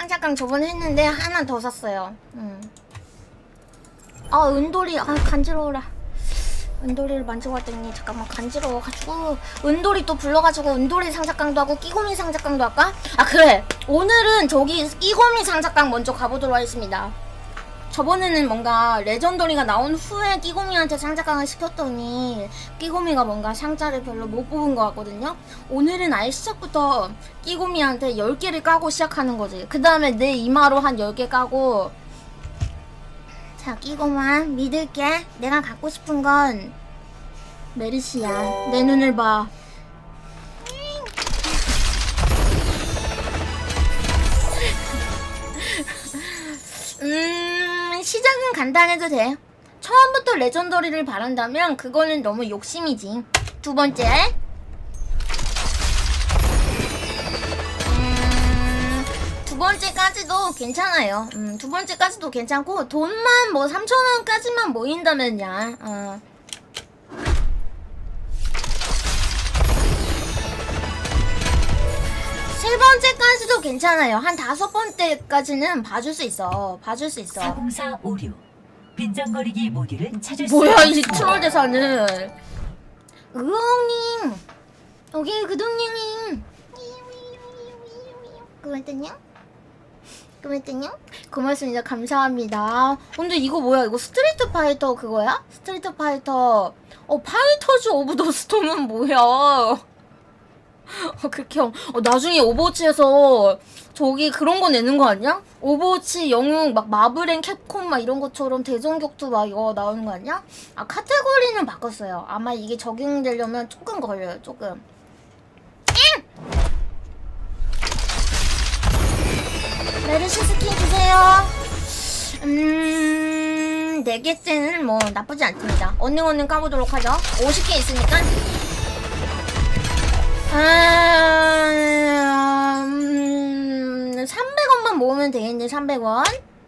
상자깡 저번에 했는데 하나 더 샀어요. 아 은돌이 아 간지러워라. 은돌이를 만지고 왔더니 잠깐만 간지러워가지고 은돌이 또 불러가지고 은돌이 상자깡도 하고 끼고미 상자깡도 할까? 아 그래 오늘은 저기 끼고미 상자깡 먼저 가보도록 하겠습니다. 저번에는 뭔가 레전더리가 나온 후에 끼고미한테 상자깡을 시켰더니 끼고미가 뭔가 상자를 별로 못 뽑은 것 같거든요. 오늘은 아예 시작부터 끼고미한테 10개를 까고 시작하는 거지. 그 다음에 내 이마로 한 10개 까고 자 끼고마 믿을게. 내가 갖고 싶은 건 메르시야. 내 눈을 봐. 시작은 간단해도 돼. 처음부터 레전더리를 바란다면 그거는 너무 욕심이지. 두 번째 두 번째까지도 괜찮아요. 두 번째까지도 괜찮고 돈만 뭐 3,000원까지만 모인다면야 세 번째까지도 괜찮아요. 한 5번째까지는 봐줄 수 있어. 봐줄 수 있어. 40456 빈정거리기 모듈을 찾을 수 뭐야 이 트롤 대사는. 으엉님 여기 그동님이 고맙더냐? 고맙습니다. 감사합니다. 근데 이거 뭐야? 이거 스트리트 파이터 그거야? 스트리트 파이터 파이터즈 오브 더 스톰은 뭐야? 극혐. 나중에 오버워치에서 저기 그런 거 내는 거 아니야? 오버워치 영웅 막 마블앤 캡콤 막 이런 것처럼 대전격투 막 이거 나오는 거 아니야? 아 카테고리는 바꿨어요. 아마 이게 적용되려면 조금 걸려요. 조금. 메르시 스킨 주세요. 4개째는 뭐 나쁘지 않습니다. 언능 까보도록 하죠. 50개 있으니까. 300원만 모으면 되겠네. 300원.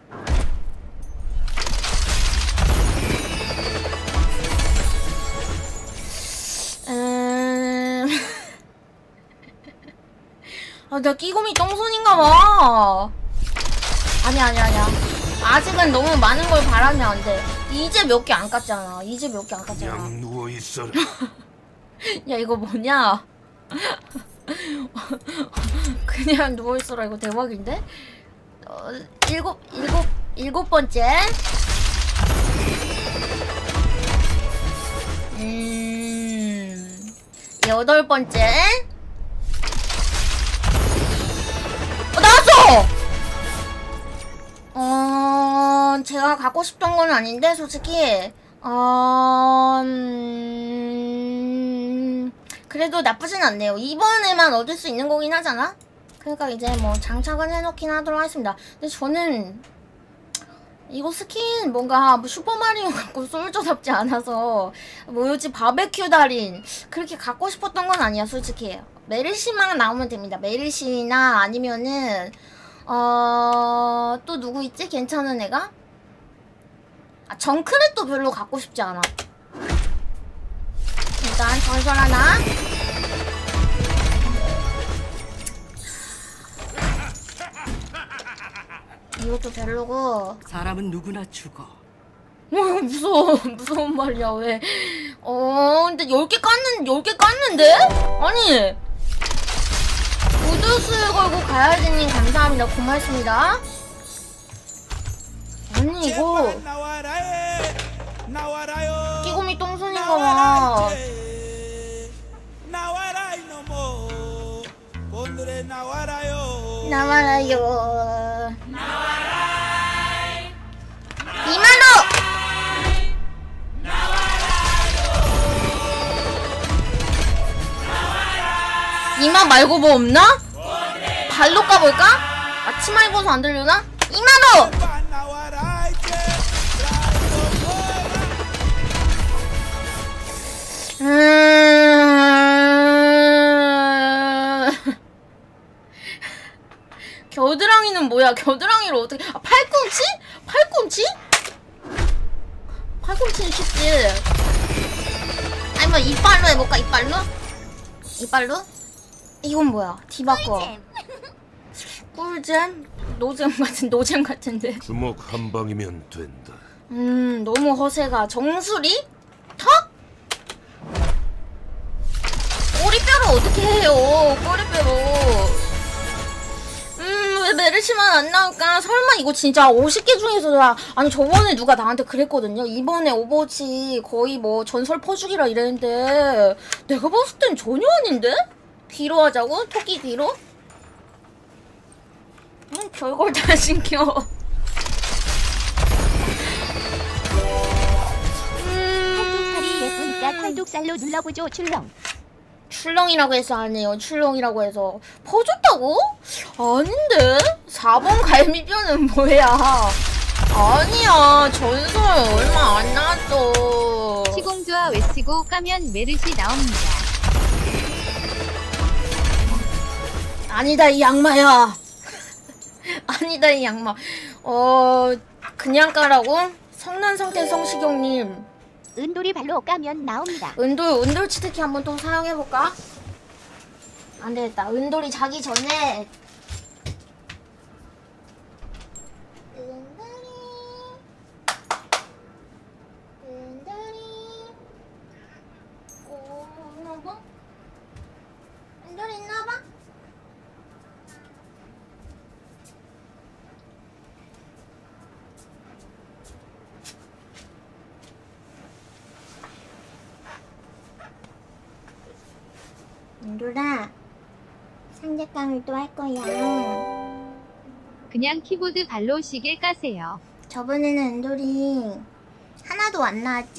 나 끼고미 똥손인가봐. 아니야. 아직은 너무 많은 걸 바라면 안 돼. 이제 몇 개 안 깠잖아. 그냥 누워있어라. 야 이거 뭐냐? 그냥 누워있어라. 이거 대박인데? 일곱 번째. 여덟 번째. 나왔어! 제가 갖고 싶던 건 아닌데 솔직히 그래도 나쁘진 않네요. 이번에만 얻을 수 있는 거긴 하잖아? 그러니까 이제 뭐 장착은 해놓긴 하도록 하겠습니다. 근데 저는 이거 스킨 뭔가 뭐 슈퍼마리오 갖고 솔저답지 않아서 뭐였지 바베큐 달인 그렇게 갖고 싶었던 건 아니야 솔직히. 메르시만 나오면 됩니다. 메르시나 아니면은 또 누구 있지? 괜찮은 애가? 정크렛도 별로 갖고 싶지 않아. 일단 전설 하나. 이것도 별로고. 사람은 누구나 죽어. 무서운 말이야 왜? 근데 10개 깠는데? 아니 우드스 걸고 가야지님 감사합니다. 고맙습니다. 아니 이거 끼고미 똥손인가봐. 나와라요. 2만원! 2만 말고 뭐 없나? 발로 까볼까? 치마 입어서 안 들려나? 2만원! 겨드랑이는 뭐야? 겨드랑이를 어떻게... 팔꿈치? 팔꿈치? 팔꿈치는 쉽지. 아니 뭐 이빨로 해볼까? 이빨로? 이빨로? 이건 뭐야? 디바꺼 꿀잼? 노잼 같은데. 주먹 한 방이면 된다. 너무 허세가. 정수리? 턱? 꼬리뼈로 어떻게 해요? 꼬리뼈로. 왜 메르시만 안 나올까? 설마 이거 진짜 50개 중에서 아니 저번에 누가 나한테 그랬거든요. 이번에 오버워치 거의 뭐 전설 퍼주기라 이랬는데 내가 봤을 땐 전혀 아닌데? 귀로 하자고? 토끼 귀로? 별걸 다 신겨. 팔뚝살이 예쁘니까 팔뚝살로 눌러보죠. 출렁. 출렁이라고 해서 안 해요. 출렁이라고 해서 퍼줬다고? 아닌데? 4번 갈비뼈는 뭐야? 아니야. 전설 얼마 안 나왔어. 시공조화 외치고 까면 메르시 나옵니다. 아니다 이 양마야. 아니다 이 양마. 그냥 까라고? 성난성태 성시경님. 은돌이 발로 까면 나옵니다. 은돌 치트키 한번 또 사용해볼까? 안되겠다. 은돌이 자기 전에 은돌이 있나봐? 은돌아, 상대깡을 또 할 거야. 그냥 키보드 발로 시계 까세요. 저번에는 은돌이 하나도 안 나왔지?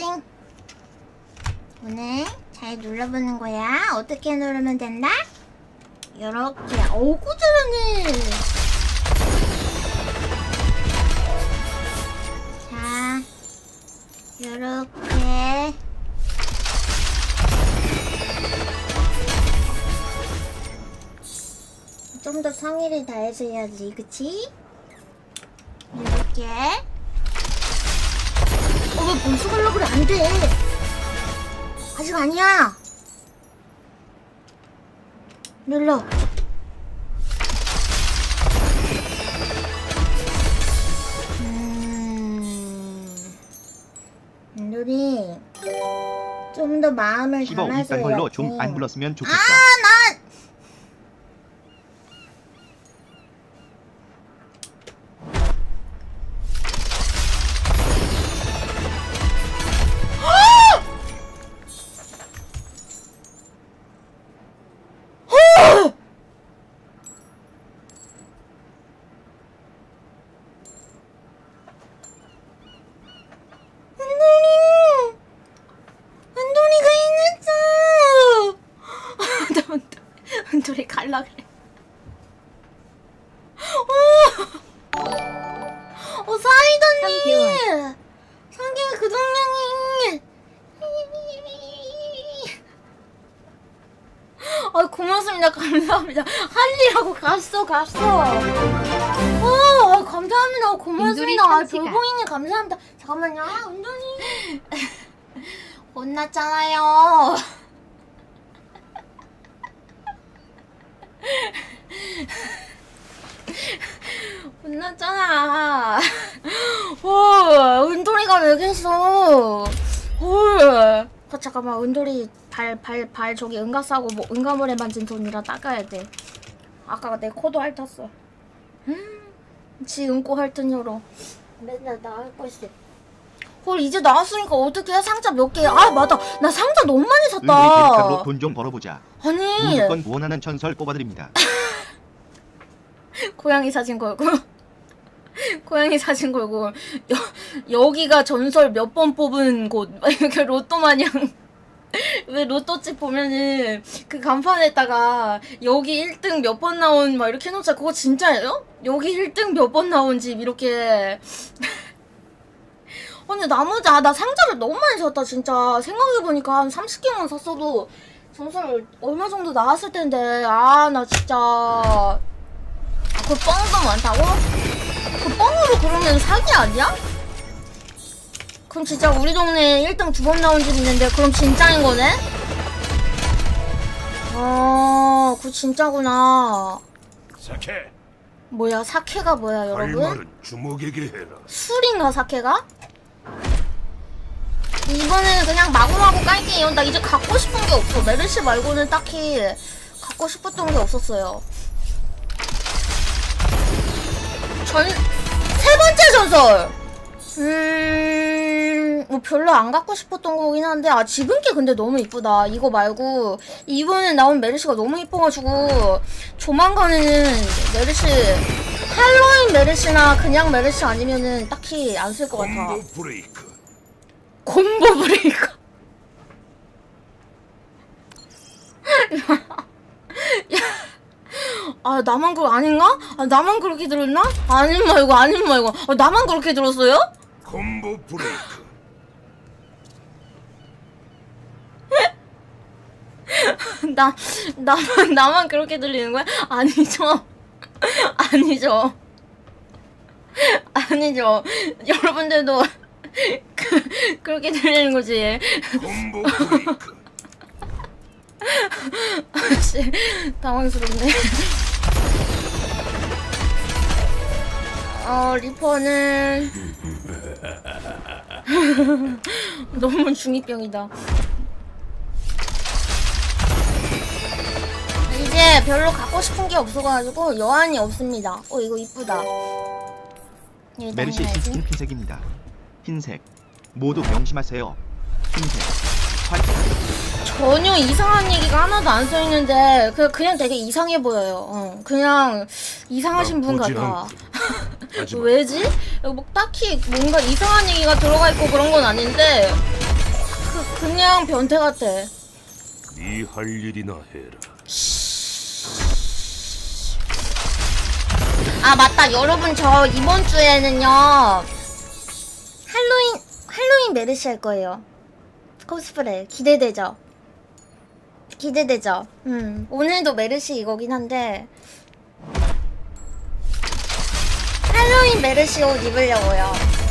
오늘 잘 눌러보는 거야. 어떻게 누르면 된다? 요렇게. 꾸준하네. 자, 요렇게. 좀 더 성의를 다해서 해야지, 그치? 이렇게. 왜 벌써 가려고 그래? 안 돼! 아직 아니야! 눌러. 눈이 좀 더 마음을 씹어 담아서 이딴 걸로 해야지. 좀 안 불렀으면 좋겠다. 나 은돌이 갈라 그래. 사이다님! 상계 그 동량이! 고맙습니다. 감사합니다. 할리라고 갔어. 감사합니다. 고맙습니다. 별봉이님 감사합니다. 잠깐만요. 은돌이. 혼났잖아요. 혼났잖아. 은돌이가 왜 계셔? 잠깐만. 은돌이 발 저기 응가 싸고 뭐 응가물에 만진 돈이라 닦아야 돼. 아까 내 코도 핥았어. 지 응고 핥은 혀로 맨날 나 핥고 있어. 이제 나왔으니까 어떡해. 상자 몇 개. 맞다. 나 상자 너무 많이 샀다. 은돌이 캐릭터로 돈 좀 벌어보자. 아니 무조건 원하는 전설 뽑아드립니다. 고양이 사진 걸고 고양이 사진 걸고 여기가 전설 몇 번 뽑은 곳 이렇게 로또 마냥 왜 로또집 보면은 그 간판에다가 여기 1등 몇 번 나온 막 이렇게 해놓자. 그거 진짜예요? 여기 1등 몇 번 나온 집 이렇게. 근데 나머지 나 상자를 너무 많이 샀다 진짜. 생각해보니까 한 30개만 샀어도 전설 얼마 정도 나왔을 텐데. 나 진짜 그 뻥도 많다고? 그 뻥으로 그러면 사기 아니야? 그럼 진짜 우리 동네에 1등 2번 나온 집 있는데 그럼 진짜인 거네? 그거 진짜구나. 사케. 뭐야 사케가 뭐야 할 여러분? 말은 주먹에게 해라. 술인가 사케가? 이번에는 그냥 마구마구 깔게요. 나 이제 갖고 싶은 게 없어. 메르시 말고는 딱히 갖고 싶었던 게 없었어요. 세 번째 전설! 뭐 별로 안 갖고 싶었던 거긴 한데, 아, 지금 게 근데 너무 이쁘다. 이거 말고, 이번에 나온 메르시가 너무 이뻐가지고, 조만간에는 메르시, 할로윈 메르시나 그냥 메르시 아니면은 딱히 안 쓸 것 같아. 콤보 브레이크. 콤보 브레이커. 야, 아 나만 그거 아닌가? 아 나만 그렇게 들었나? 아닌 말고 나만 그렇게 들었어요? 콤보 브레이크. 나만 그렇게 들리는 거야? 아니죠. 아니죠. 여러분들도 그렇게 들리는 거지. 콤보 브레이크. 아씨 당황스럽네. 리퍼는 너무 중이병이다. 이제 별로 갖고 싶은 게 없어가지고 여한이 없습니다. 이거 이쁘다. 메르시 신스킨 흰색입니다. 흰색. 모두 명심하세요. 흰색. 화이트. 전혀 이상한 얘기가 하나도 안 써있는데 그냥 되게 이상해 보여요. 그냥 이상하신 분 같아. 왜지? 뭐 딱히 뭔가 이상한 얘기가 들어가 있고 그런 건 아닌데 그냥 변태 같아. 네 할 일이나 해라. 아 맞다 여러분, 저 이번 주에는요 할로윈 메르시 할 거예요. 코스프레 기대되죠? 오늘도 메르시 이거긴 한데 할로윈 메르시 옷 입으려고요.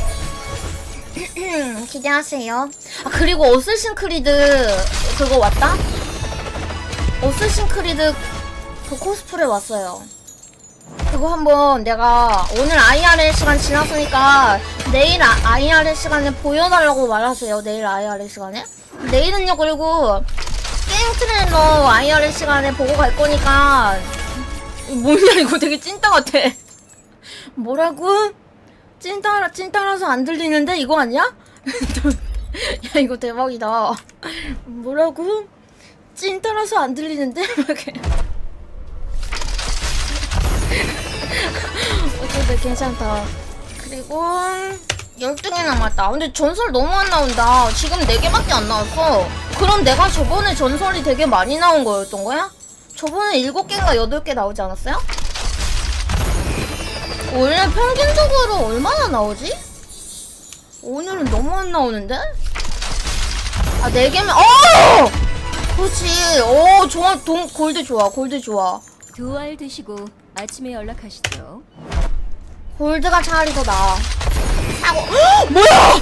기대하세요. 아 그리고 어쌔신 크리드 그거 왔다? 어쌔신 크리드 그 코스프레 왔어요. 그거 한번 내가 오늘 IRL 시간 지났으니까 내일 IRL 시간에 보여달라고 말하세요. 내일 IRL 시간에. 내일은요 그리고 게임 트레일러 IRL 시간에 보고 갈 거니까. 뭐냐 이거 되게 찐따 같아. 뭐라고? 찐따라서 안 들리는데 이거 아니야? 야 이거 대박이다. 뭐라고? 찐따라서 안 들리는데? 어쨌든 괜찮다. 그리고 12개 남았다. 근데 전설 너무 안 나온다. 지금 4개밖에 안 나왔어. 그럼 내가 저번에 전설이 되게 많이 나온 거였던 거야? 저번에 7개인가 8개 나오지 않았어요? 원래 평균적으로 얼마나 나오지? 오늘은 너무 안 나오는데? 아 4개면 그렇지. 좋아. 골드 좋아. 2알 드시고 아침에 연락하시죠. 골드가 차라리 더 나아. 사고. 뭐야!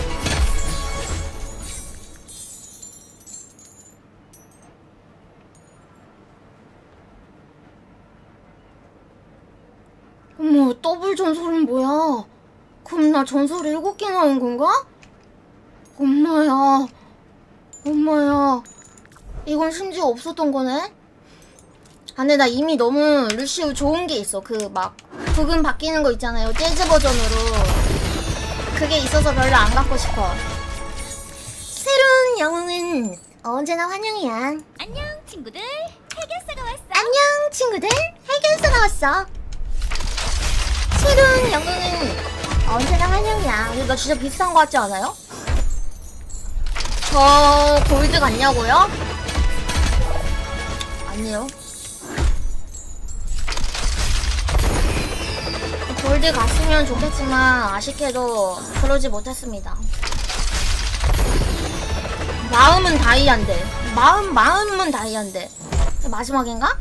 어머, 더블 전설은 뭐야? 그럼 나 전설 7개 나온 건가? 엄마야. 이건 심지어 없었던 거네? 아, 근데 나 이미 너무 루시우 좋은 게 있어. 부금 바뀌는 거 있잖아요. 재즈 버전으로. 그게 있어서 별로 안 갖고 싶어. 새로운 영웅은 언제나 환영이야. 안녕 친구들. 해결사가 왔어. 안녕 친구들. 해결사가 왔어. 새로운 영웅은 언제나 환영이야. 근데 나 진짜 비슷한 거 같지 않아요? 저 골드 같냐고요? 아니요. 골드 갔으면 좋겠지만 아쉽게도 그러지 못했습니다. 마음은 다이아인데. 마음은 다이아인데. 마지막인가?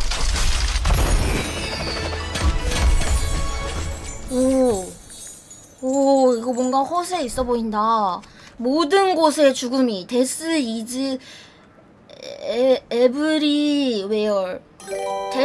오, 이거 뭔가 허세 있어 보인다. 모든 곳의 죽음이 데스 이즈 에브리웨어.